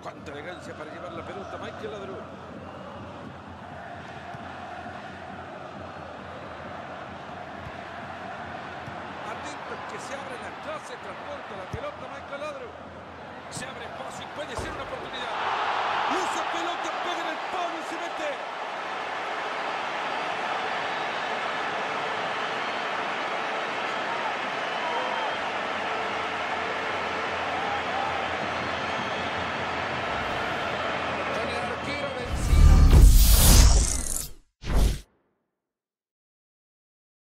Cuánta elegancia para llevar la pelota, Michael Laudrup. Atentos que se abre la clase, transporta la pelota, Michael Laudrup. Se abre espacio y puede ser una oportunidad. Y esa pelota pega en el palo y se mete.